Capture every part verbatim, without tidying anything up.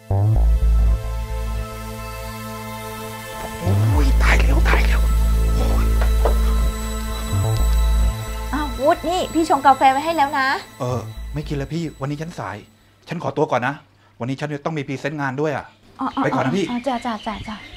โอ้ยตายแล้วตายแล้วอ้าววุฒินี่พี่ชงกาแฟไว้ให้แล้วนะเออไม่กินแล้วพี่วันนี้ฉันสายฉันขอตัวก่อนนะวันนี้ฉันต้องมีพรีเซนต์งานด้วยอ่ะไปก่อนนะพี่จ้าจ้าจ้าจ้า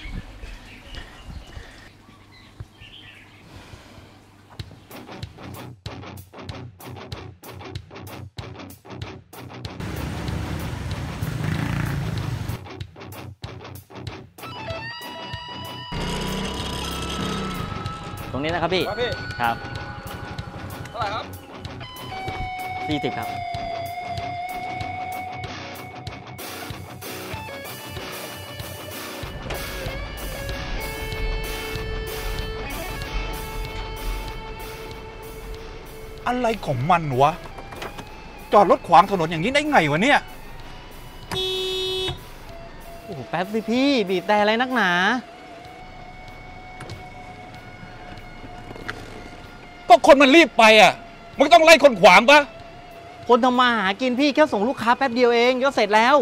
ตรงนี้นะครับพี่ครับพี่ครับเท่าไหร่ครับสี่สิบครับอะไรของมันวะจอดรถขวางถนนอย่างนี้ได้ไงวะเนี่ยโอ้โหแป๊บสิพี่บีบแต่อะไรนักหนาก็คนมันรีบไปอ่ะมันต้องไล่คนขวางปะคนทำมาหากินพี่แค่ส่งลูกค้าแป๊บเดียวเองก็เสร็จแล้ว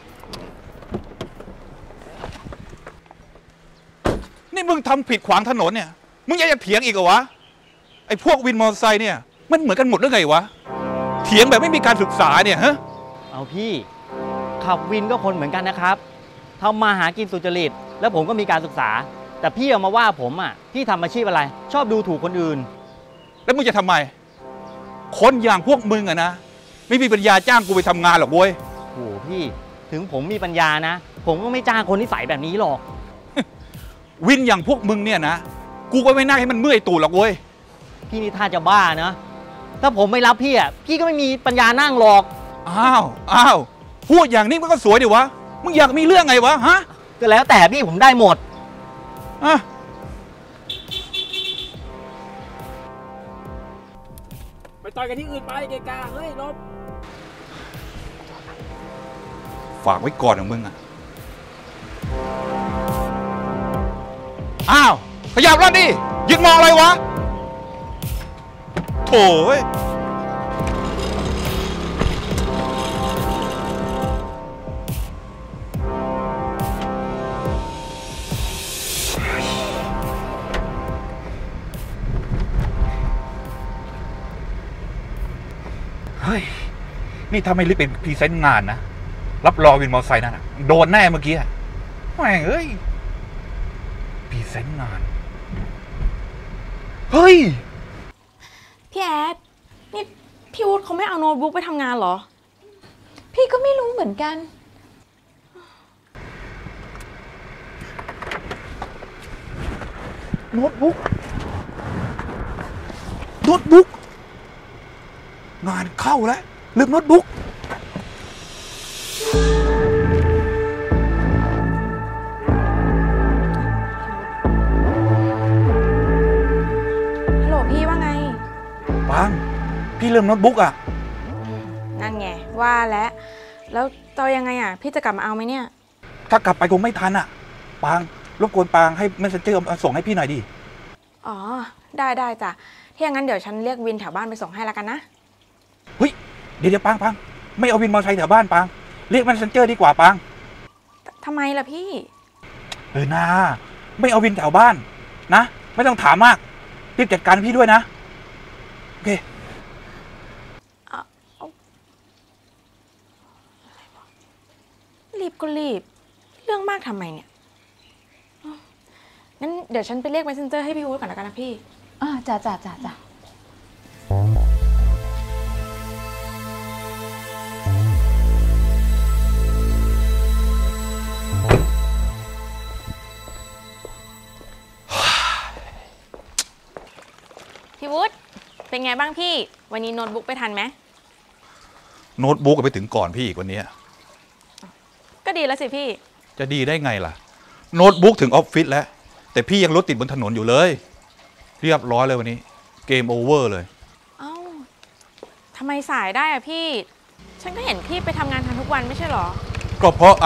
นี่มึงทำผิดขวางถนนเนี่ยมึงยังจะเถียงอีกเหรอวะไอ้พวกวินมอเตอร์ไซค์เนี่ยมันเหมือนกันหมดหรือไงวะเถียงแบบไม่มีการศึกษาเนี่ยฮะเอาพี่ขับวินก็คนเหมือนกันนะครับทำมาหากินสุจริตแล้วผมก็มีการศึกษาแต่พี่เอามาว่าผมอ่ะพี่ทำอาชีพอะไรชอบดูถูกคนอื่นแล้วมึงจะทำไมคนอย่างพวกมึงอะนะไม่มีปัญญาจ้างกูไปทำงานหรอกเว้ยโอ้พี่ถึงผมมีปัญญานะผมก็ไม่จ้างคนนิสัยแบบนี้หรอกวินอย่างพวกมึงเนี่ยนะกูก็ไม่น่าให้มันเมื่อยตูดหรอกเว้ยพี่นี่ท่าจะบ้านะถ้าผมไม่รับพี่อ่ะพี่ก็ไม่มีปัญญานั่งหรอกอ้าวอ้าวพูดอย่างนี้มันก็สวยดิวะมึงอยากมีเรื่องไงวะฮะก็แล้วแต่พี่ผมได้หมดอ่ะไปต่อยกันที่อื่นไปเกกาเฮ้ยลบฝากไว้ก่อนของมึงอ่ะอ้าวขยับแล้วดิยืนมองอะไรวะโถ่เฮ้ยนี่ถ้าไม่รีบเป็นพรีเซนต์งานนะรับรองวินมอเตอร์ไซค์นั่นนะโดนแน่เมื่อกี้แม่งเอ้ยพรีเซนต์งานเฮ้ยพี่แอดนี่พี่วุฒิเขาไม่เอาโน้ตบุ๊กไปทำงานเหรอพี่ก็ไม่รู้เหมือนกันโน้ตบุ๊กโน้ตบุ๊กงานเข้าแล้วลืมโน้ตบุ๊กฮัลโหลพี่ว่าไงปังพี่ลืมโน้ตบุ๊กอ่ะนั่นไงว่าแล้วแล้วจะยังไงอ่ะพี่จะกลับมาเอาไหมเนี่ยถ้ากลับไปคงไม่ทันอ่ะปางรบกวนปางให้เมสเซนเจอร์ส่งให้พี่หน่อยดิอ๋อได้ได้จ้ะถ้าอย่างนั้นเดี๋ยวฉันเรียกวินแถวบ้านไปส่งให้แล้วกันนะเฮ้ยเดี๋ยวเดี๋ยวปางปางไม่เอาวินมอเตอร์ไซค์แถวบ้านปางเรียกเมสเซนเจอร์ดีกว่าปางทำไมล่ะพี่เออนาไม่เอาวินแถวบ้านนะไม่ต้องถามมากรีบจัดการพี่ด้วยนะโอเครีบก็รีบเรื่องมากทำไมเนี่ยงั้นเดี๋ยวฉันไปเรียก Messenger ให้พี่วุฒิก่อนแล้วกันนะพี่อ่าจ้าจ้าจ้าจ้าพี่วุฒิเป็นไงบ้างพี่วันนี้โน้ตบุ๊กไปทันไหมโน้ตบุ๊กไปถึงก่อนพี่อีกวันนี้ก็ดีแล้วสิพี่จะดีได้ไงล่ะโน้ตบุ๊กถึงออฟฟิศแล้วแต่พี่ยังรถติดบนถนนอยู่เลยเรียบร้อยเลยวันนี้เกมโอเวอร์เลยเอ้าทำไมสายได้อะพี่ฉันก็เห็นพี่ไปทำงานทันทุกวันไม่ใช่หรอก็เพราะไอ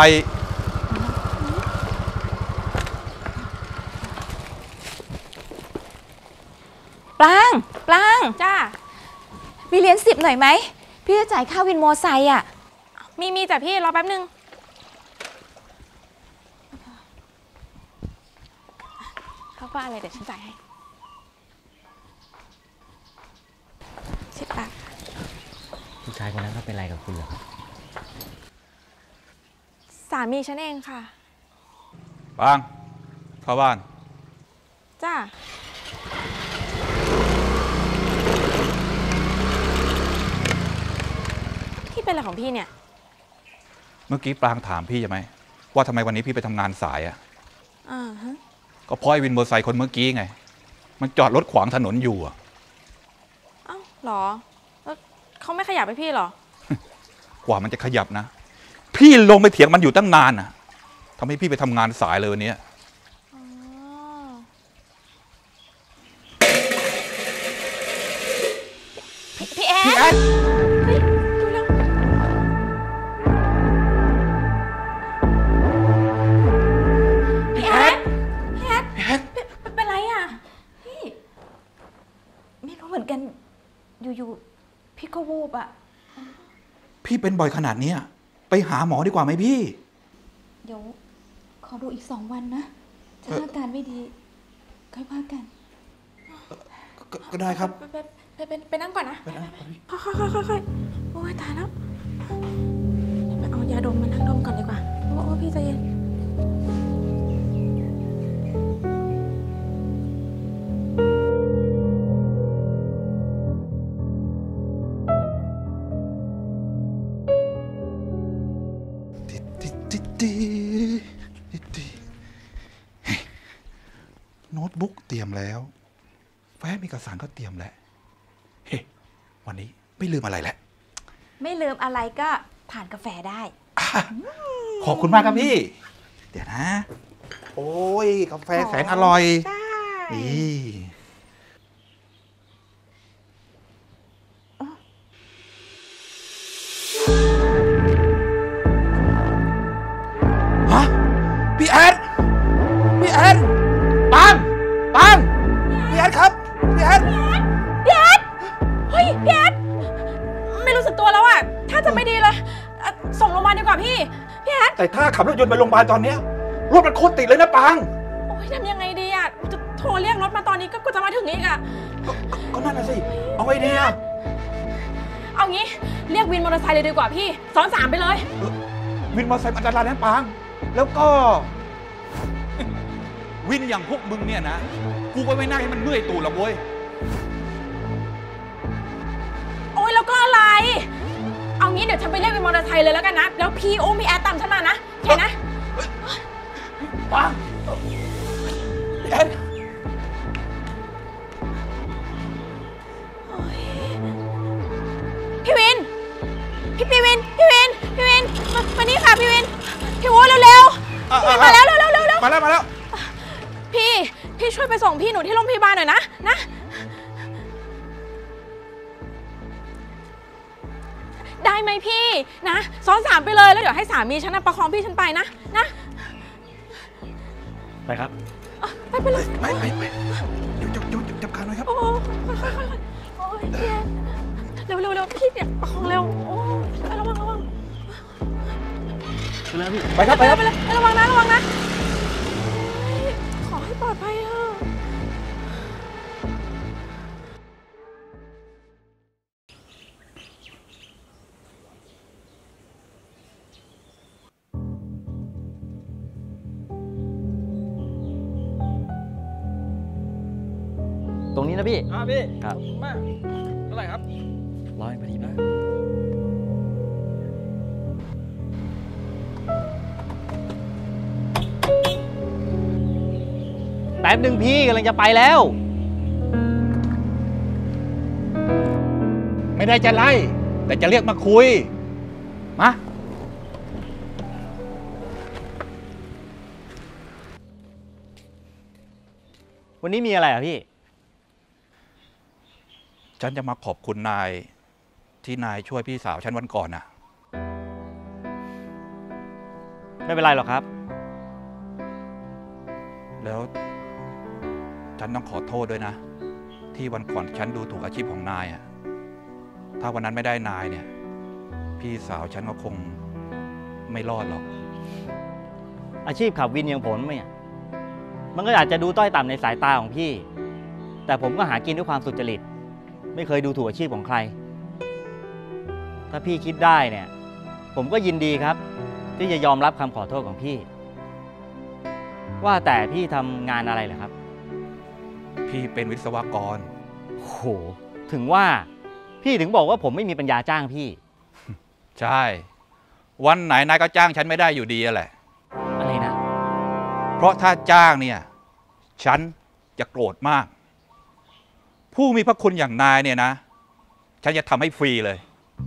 ปลางปลางจ้ามีเหรียญสิบหน่อยไหมพี่จะจ่ายค่าวินมอไซค์อ่ะมีมีจ้ะพี่รอแป๊บนึงอบว่าอะไรเดี๋ยวฉันจ่ายให้สิบบาทผู้ชายคนนั้นเขาเป็นอะไรกับคุณเหรอครับสามีฉันเองค่ะปางเข้าบ้านจ้าพี่เป็นอะไรของพี่เนี่ยเมื่อกี้ปรางถามพี่ใช่ไหมว่าทำไมวันนี้พี่ไปทำงานสายอะอ่าฮะก็เพราะไอ้วินมอเตอร์ไซค์คนเมื่อกี้ไง มันจอดรถขวางถนนอยู่อะเอ้าเหรอแล้วเขาไม่ขยับให้พี่เหรอกว่ามันจะขยับนะ พี่ลงไปเถียงมันอยู่ตั้งนานนะทำให้พี่ไปทำงานสายเลยวันนี้อ๋อ พี่พี่แอพี่แอน นเฮ้ยดูแล้วพี่แอดพี่แอดพี่แอนเป็นเป็นไรอ่ะ พี่ไม่รู้เหมือนกัน อยู่ๆ พี่ก็วูบอ่ะพี่เป็นบ่อยขนาดเนี้ยไปหาหมอดีกว่าไหมพี่เดี๋ยว ขอดูอีกสองวันนะ ถ้าอาการไม่ดีค่อยว่ากันกก็ได้ครับไปไปไปไปไปนั่งก่อนนะไปนะไปพี่ค่อยค่อยค่อยค่อยโอ้ยตายแล้วเดี๋ยวไปเอายาดมมานั่งดมก่อนดีกว่าโอ้โอ้พี่ใจเย็นติดติดติดติดติดติดเฮ้ยโน้ตบุ๊กเตรียมแล้ว แฟ้มเอกสารก็เตรียมแล้ว เฮ้ยวันนี้ไม่ลืมอะไรแหละไม่ลืมอะไรก็ทานกาแฟได้อ่ะขอบคุณมากครับพี่ เดี๋ยวนะ โอ้ย กาแฟแสนอร่อยใช่นี่ฮะพี่แอนพี่แอนปังปังพี่แอนครับ พี่แอนพี่แอดเฮ้ยพี่แอดไม่รู้สึกตัวแล้วอะถ้าจะไม่ดีเลยเอ่อส่งโรงพยาบาลดีกว่าพี่ พี่แอดแต่ถ้าขับรถยนต์ไปโรงพยาบาลตอนเนี้ยรถมันโคตรติดเลยนะปังโอ้ยทำยังไงดีอะจะโทรเรียกรถมาตอนนี้ก็ก็จะมาถึงอีกอะก็ก็ก็นั่นน่ะสิ เอาไงดีอะเอางี้เรียกวินมอเตอร์ไซค์เลยดีกว่าพี่ซ้อนสามไปเลยวินมอเตอร์ไซค์อันตรายนะปัง แล้วก็ วินอย่างพวกมึงเนี่ยนะ กูก็ไม่น่าให้มันเมื่อยตูดหรอกเว้ยโอ้ยแล้วก็อะไร เอางี้เดี๋ยวฉันไปเรียกวินมอเตอร์ไซค์เลยแล้วกันนะ แล้วพี่อุ้มพี่แอดตามฉันมานะโอเคนะปังพี่แอนพี่วิน พี่พี่วิน พี่วิน พี่วิน มามานี่ค่ะพี่วิน พี่วูดเร็วๆพี่วินมาแล้วเร็วเร็วเร็วเร็วมาแล้วมาแล้วพี่ พี่ช่วยไปส่งพี่หนูที่โรงพยาบาลหน่อยนะ นะ ได้ไหมพี่ นะ ซ้อนสามไปเลยแล้วเดี๋ยวให้สามีฉันนะประคองพี่ฉันไปนะ นะไปครับเอ้าไปไปเลยไปไปไปเดี๋ยวจับจับจับขาหน่อยครับโอ้โหค่อยๆค่อยๆโอ้ยพี่แอนเร็วเร็วเร็วพี่เนี่ยประคองเร็ว โอ้ยระวังระวังไปแล้วพี่ไปครับไปครับไปเลยระวังนะระวังนะเฮ้ยขอให้ปลอดภัยเถอะตรงนี้นะพี่อ่าพี่ครับขอบคุณมากเท่าไหร่ครับร้อยพอดีป่ะแป๊บหนึ่งพี่กำลังจะไปแล้วไม่ได้จะไล่ แต่จะเรียกมาคุย มาวันนี้มีอะไรอ่ะพี่ฉันจะมาขอบคุณนาย ที่นายช่วยพี่สาวฉันวันก่อนน่ะไม่เป็นไรหรอกครับแล้วฉันต้องขอโทษด้วยนะ ที่วันก่อนฉันดูถูกอาชีพของนายอ่ะ ถ้าวันนั้นไม่ได้นายเนี่ย พี่สาวฉันก็คงไม่รอดหรอกอาชีพขับวินอย่างผมเนี่ยมันก็อาจจะดูต้อยต่ำในสายตาของพี่ แต่ผมก็หากินด้วยความสุจริต ไม่เคยดูถูกอาชีพของใคร ถ้าพี่คิดได้เนี่ย ผมก็ยินดีครับ ที่จะยอมรับคำขอโทษของพี่ ว่าแต่พี่ทำงานอะไรเหรอครับพี่เป็นวิศวกรโห ถึงว่าพี่ถึงบอกว่าผมไม่มีปัญญาจ้างพี่ใช่ วันไหนนายก็จ้างฉันไม่ได้อยู่ดีอะแหละอะไรนะเพราะถ้าจ้างเนี่ย ฉันจะโกรธมาก ผู้มีพระคุณอย่างนายเนี่ยนะ ฉันจะทำให้ฟรีเลย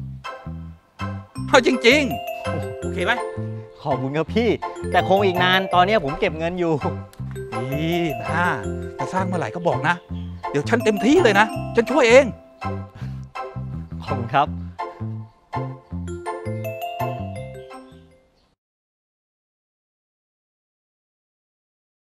เอาจริงๆ โอเคไหมขอบคุณครับพี่ แต่คงอีกนาน ตอนนี้ผมเก็บเงินอยู่นี่นะจะสร้างเมื่อไหร่ก็บอกนะ เดี๋ยวฉันเต็มที่เลยนะ ฉันช่วยเองขอบคุณครับ